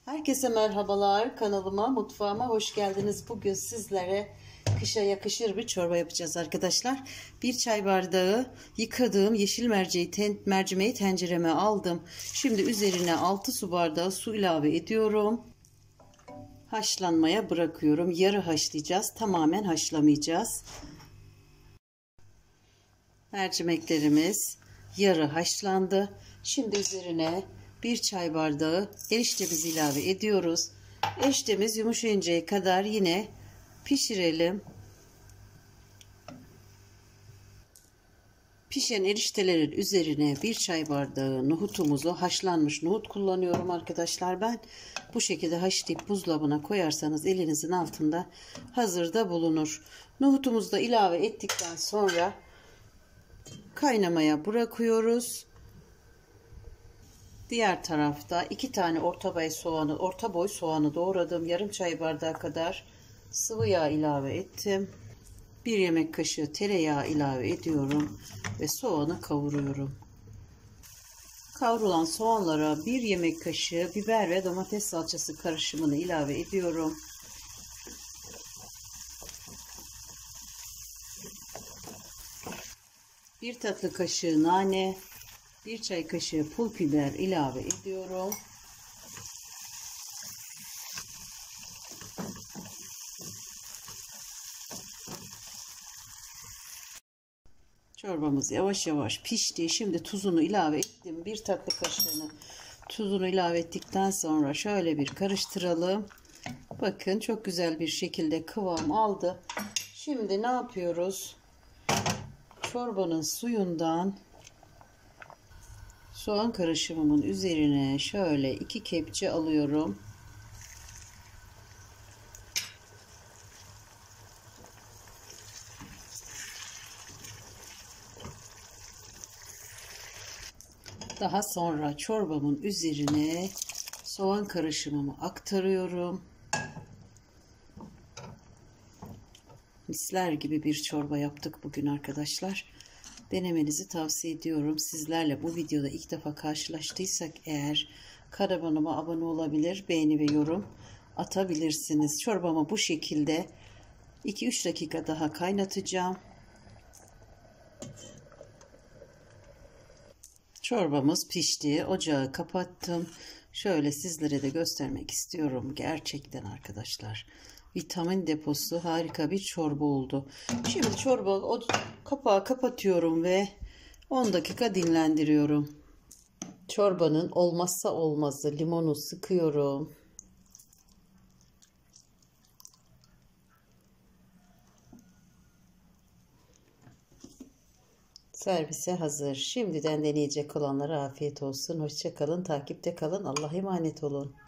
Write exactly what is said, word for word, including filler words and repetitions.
Herkese merhabalar. Kanalıma, mutfağıma hoş geldiniz. Bugün sizlere kışa yakışır bir çorba yapacağız arkadaşlar. Bir çay bardağı yıkadığım yeşil merceği, ten, mercimeği tencereme aldım. Şimdi üzerine altı su bardağı su ilave ediyorum. Haşlanmaya bırakıyorum. Yarı haşlayacağız. Tamamen haşlamayacağız. Mercimeklerimiz yarı haşlandı. Şimdi üzerine bir çay bardağı eriştemizi ilave ediyoruz. Eriştemiz yumuşayıncaya kadar yine pişirelim. Pişen eriştelerin üzerine bir çay bardağı nohutumuzu, haşlanmış nohut kullanıyorum arkadaşlar ben. Bu şekilde haşlayıp buzdolabına koyarsanız elinizin altında hazırda bulunur. Nohutumuzu da ilave ettikten sonra kaynamaya bırakıyoruz. Diğer tarafta iki tane orta boy soğanı, orta boy soğanı doğradım. Yarım çay bardağı kadar sıvı yağ ilave ettim. Bir yemek kaşığı tereyağı ilave ediyorum ve soğanı kavuruyorum. Kavrulan soğanlara bir yemek kaşığı biber ve domates salçası karışımını ilave ediyorum. Bir tatlı kaşığı nane, bir çay kaşığı pul biber ilave ediyorum. Çorbamız yavaş yavaş pişti. Şimdi tuzunu ilave ettim. Bir tatlı kaşığını tuzunu ilave ettikten sonra şöyle bir karıştıralım. Bakın çok güzel bir şekilde kıvam aldı. Şimdi ne yapıyoruz? Çorbanın suyundan soğan karışımımın üzerine şöyle iki kepçe alıyorum. Daha sonra çorbamın üzerine soğan karışımımı aktarıyorum. Misler gibi bir çorba yaptık bugün arkadaşlar. Denemenizi tavsiye ediyorum. Sizlerle bu videoda ilk defa karşılaştıysak eğer kanalıma abone olabilir, beğeni ve yorum atabilirsiniz. Çorbamı bu şekilde iki üç dakika daha kaynatacağım. Çorbamız pişti. Ocağı kapattım. Şöyle sizlere de göstermek istiyorum. Gerçekten arkadaşlar, vitamin deposu harika bir çorba oldu. Şimdi çorba o kapağı kapatıyorum ve on dakika dinlendiriyorum. Çorbanın olmazsa olmazı limonu sıkıyorum. Servise hazır. Şimdiden deneyecek olanlara afiyet olsun. Hoşça kalın, takipte kalın. Allah'a emanet olun.